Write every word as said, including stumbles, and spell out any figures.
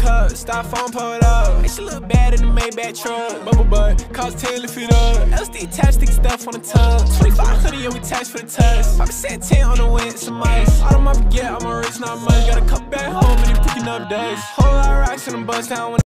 cup, styrofoam pulled up. Make she look bad in the Maybach truck. Bubble butt, cost ten, lift it up. L S D attached, stick stuff on the tub. twenty-five hundred, yeah, we tax for the test. Papa said ten on the wind, some ice. All of my forget, I'm a rich, not much. Got a couple back home, and they picking up days. Whole lot of rocks in the bus down.